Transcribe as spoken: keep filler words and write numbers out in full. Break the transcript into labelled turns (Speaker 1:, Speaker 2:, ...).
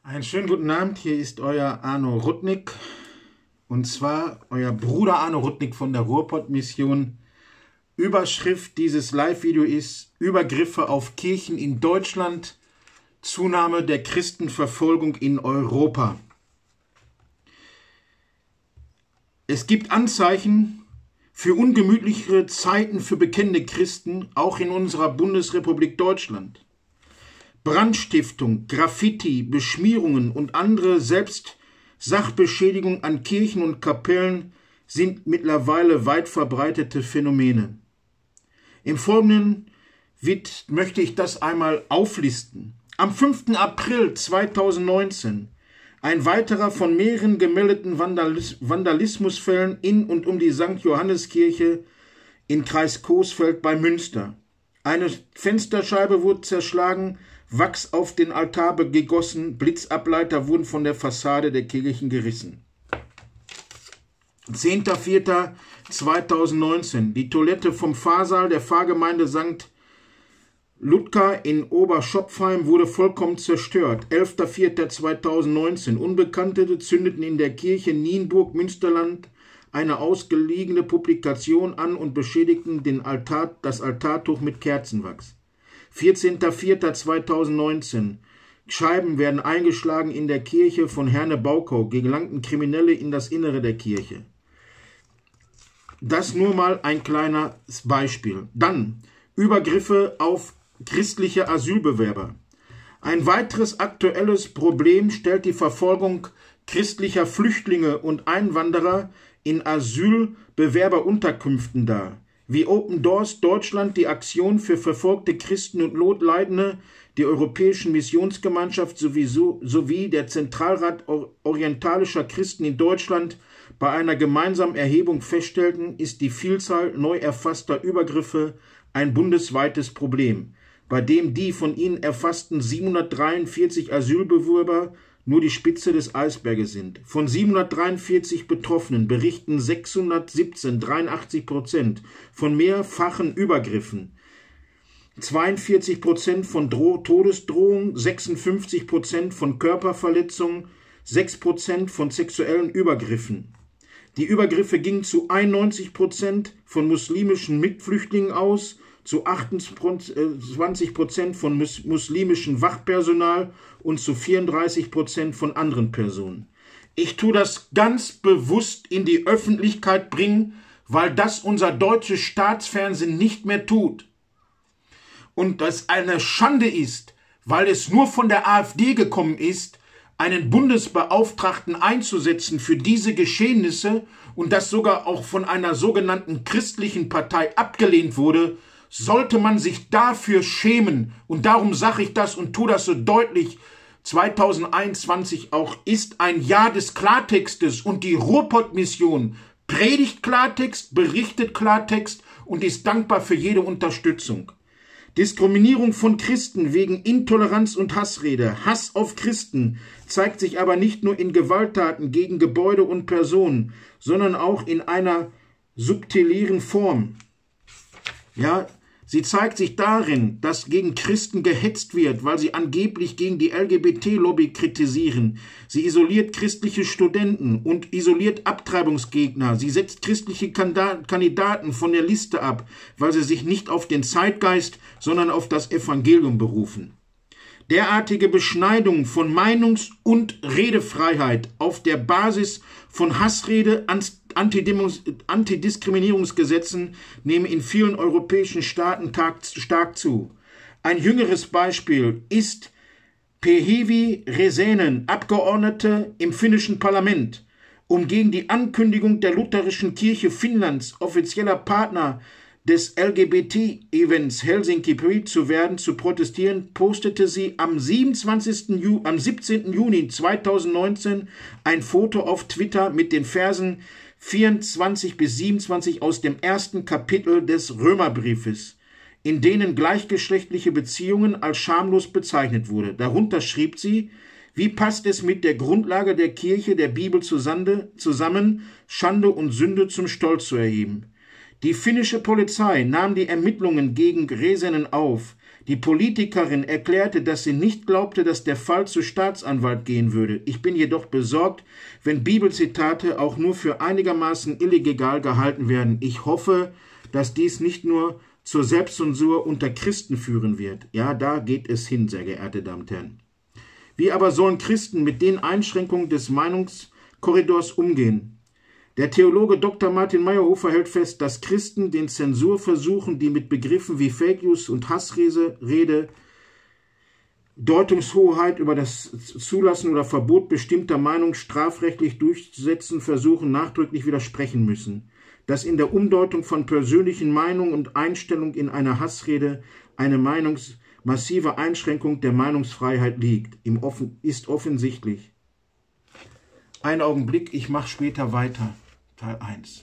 Speaker 1: Einen schönen guten Abend, hier ist euer Arno Rudnick und zwar euer Bruder Arno Rudnick von der Ruhrpott-Mission. Überschrift dieses Live-Video ist Übergriffe auf Kirchen in Deutschland, Zunahme der Christenverfolgung in Europa. Es gibt Anzeichen für ungemütlichere Zeiten für bekennende Christen, auch in unserer Bundesrepublik Deutschland. Brandstiftung, Graffiti, Beschmierungen und andere Selbstsachbeschädigungen an Kirchen und Kapellen sind mittlerweile weit verbreitete Phänomene. Im Folgenden wird, möchte ich das einmal auflisten. Am fünften April zweitausendneunzehn ein weiterer von mehreren gemeldeten Vandalis- Vandalismusfällen in und um die Sankt Johanneskirche in Kreis Coesfeld bei Münster. Eine Fensterscheibe wurde zerschlagen, Wachs auf den Altar gegossen, Blitzableiter wurden von der Fassade der Kirchen gerissen. zehnter vierter zweitausendneunzehn Die Toilette vom Pfarrsaal der Pfarrgemeinde Sankt Ludger in Oberschopfheim wurde vollkommen zerstört. elfter vierter zweitausendneunzehn Unbekannte zündeten in der Kirche Nienburg, Münsterland, eine ausgeliehene Publikation an und beschädigten den Altar, das Altartuch mit Kerzenwachs. vierzehnter vierter zweitausendneunzehn Scheiben werden eingeschlagen in der Kirche von Herne Baukau, gelangten Kriminelle in das Innere der Kirche. Das nur mal ein kleines Beispiel. Dann Übergriffe auf christliche Asylbewerber. Ein weiteres aktuelles Problem stellt die Verfolgung christlicher Flüchtlinge und Einwanderer in Asylbewerberunterkünften dar. Wie Open Doors Deutschland, die Aktion für verfolgte Christen und Notleidende, die Europäischen Missionsgemeinschaft sowieso, sowie der Zentralrat orientalischer Christen in Deutschland bei einer gemeinsamen Erhebung feststellten, ist die Vielzahl neu erfasster Übergriffe ein bundesweites Problem, bei dem die von ihnen erfassten siebenhundertdreiundvierzig Asylbewerber nur die Spitze des Eisberges sind. Von siebenhundertdreiundvierzig Betroffenen berichten sechshundertsiebzehn, dreiundachtzig Prozent, von mehrfachen Übergriffen, zweiundvierzig Prozent von Dro- Todesdrohungen, sechsundfünfzig Prozent von Körperverletzungen, sechs Prozent von sexuellen Übergriffen. Die Übergriffe gingen zu einundneunzig Prozent von muslimischen Mitflüchtlingen aus, zu achtundzwanzig Prozent von mus muslimischem Wachpersonal und zu vierunddreißig Prozent von anderen Personen. Ich tue das ganz bewusst in die Öffentlichkeit bringen, weil das unser deutsches Staatsfernsehen nicht mehr tut. Und das eine Schande ist, weil es nur von der AfD gekommen ist, einen Bundesbeauftragten einzusetzen für diese Geschehnisse und das sogar auch von einer sogenannten christlichen Partei abgelehnt wurde, sollte man sich dafür schämen. Und darum sage ich das und tue das so deutlich. zweitausendeinundzwanzig auch ist ein Jahr des Klartextes und die Ruhrpott-Mission predigt Klartext, berichtet Klartext und ist dankbar für jede Unterstützung. Diskriminierung von Christen wegen Intoleranz und Hassrede, Hass auf Christen, zeigt sich aber nicht nur in Gewalttaten gegen Gebäude und Personen, sondern auch in einer subtilen Form. Ja, sie zeigt sich darin, dass gegen Christen gehetzt wird, weil sie angeblich gegen die L G B T-Lobby kritisieren. Sie isoliert christliche Studenten und isoliert Abtreibungsgegner. Sie setzt christliche Kandidaten von der Liste ab, weil sie sich nicht auf den Zeitgeist, sondern auf das Evangelium berufen. Derartige Beschneidung von Meinungs- und Redefreiheit auf der Basis von Hassrede, Antidiskriminierungsgesetzen nehmen in vielen europäischen Staaten stark zu. Ein jüngeres Beispiel ist Päivi Räsänen, Abgeordnete im finnischen Parlament. Um gegen die Ankündigung der Lutherischen Kirche Finnlands, offizieller Partner des L G B T-Events Helsinki Pride zu werden, zu protestieren, postete sie am, siebenundzwanzigsten Ju- am siebzehnten Juni zweitausendneunzehn ein Foto auf Twitter mit den Versen vierundzwanzig bis siebenundzwanzig aus dem ersten Kapitel des Römerbriefes, in denen gleichgeschlechtliche Beziehungen als schamlos bezeichnet wurde. Darunter schrieb sie: Wie passt es mit der Grundlage der Kirche der Bibel zusammen, Schande und Sünde zum Stolz zu erheben? Die finnische Polizei nahm die Ermittlungen gegen Räsänen auf. Die Politikerin erklärte, dass sie nicht glaubte, dass der Fall zu Staatsanwalt gehen würde. Ich bin jedoch besorgt, wenn Bibelzitate auch nur für einigermaßen illegal gehalten werden. Ich hoffe, dass dies nicht nur zur Selbstzensur unter Christen führen wird. Ja, da geht es hin, sehr geehrte Damen und Herren. Wie aber sollen Christen mit den Einschränkungen des Meinungskorridors umgehen? Der Theologe Doktor Martin Meyerhofer hält fest, dass Christen den Zensurversuchen, die mit Begriffen wie Fake News und Hassrede, Deutungshoheit über das Zulassen oder Verbot bestimmter Meinungen strafrechtlich durchzusetzen versuchen, nachdrücklich widersprechen müssen. Dass in der Umdeutung von persönlichen Meinungen und Einstellung in einer Hassrede eine Meinungs- massive Einschränkung der Meinungsfreiheit liegt, im Offen, ist offensichtlich. Einen Augenblick, ich mache später weiter. Teil eins.